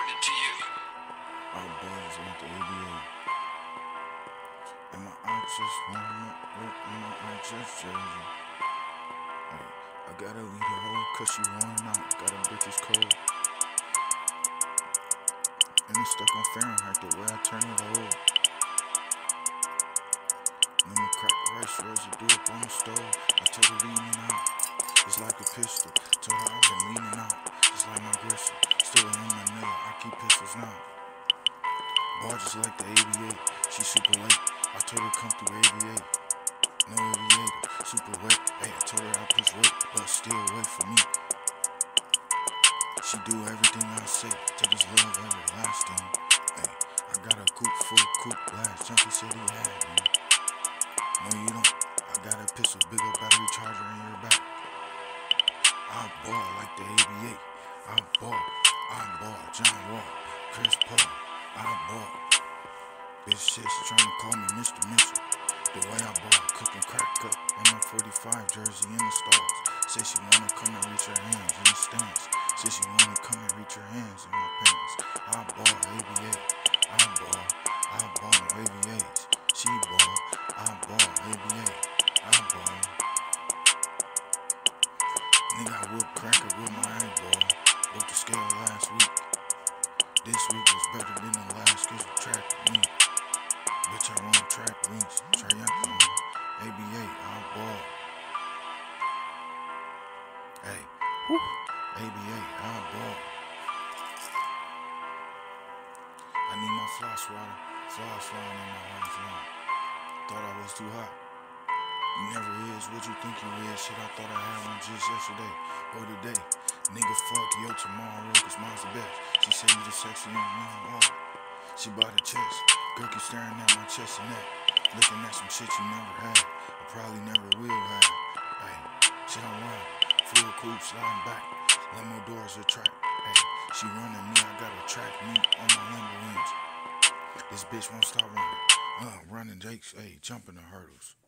happening to you? Our boys with the ABA. And my eyes just warm up in my eyes just jersey. Hey, I gotta leave the hole cause she worn out. Got a bitches cold. And it's stuck on Fahrenheit the way I turn it over. And I'ma crack rice residue up on the stove. I told her leaning out. It's like a pistol. Told her I've been leaning out. Just like my gristle. Still in Manila. I keep pistols now. Ball just like the ABA. She super late. I told her come through ABA. No aviator. Super wet. Hey, I told her I push weight, but still wait for me. She do everything I say. Till this love everlasting. Hey, I got a coupe full coupe blast. Junkie said he had me. No, you don't. I got a pistol, big old battery charger in your back. I ball like the ABA. I ball. John Wall, Chris Paul. I ball. Bitch shit, she tryna call me Mr. Mitchell. The way I ball, cooking crack up in my 45 jersey in the stalls. Say she wanna come and reach her hands in the stands. Say she wanna come and reach her hands in my pants. I ball ABA. I ball no ABAs. She ball. I ball ABA. I ball. Nigga, I whoop cracker with my eyeball. Broke the scale last week. This week was better than the last cause you tracked me. Bitch, I run track links. Triathlon. ABA, I ball. Hey. Woo. ABA, I ball. I need my floss water. Flies flying in my house now. Thought I was too hot. You never is what you think you is. Shit, I thought I had one just yesterday or today. Nigga, fuck yo tomorrow, cause mine's the best. She say you the sexy young man, she bought a chest. Girl keep staring at my chest and neck. Looking at some shit you never had. I probably never will have. Hey, shit I'm wild. Full coupe sliding back. Limo doors a track. Hey, she running me, I got a track meet on my Lambo rims. This bitch won't stop running. Running Jakes, hey, jumping the hurdles.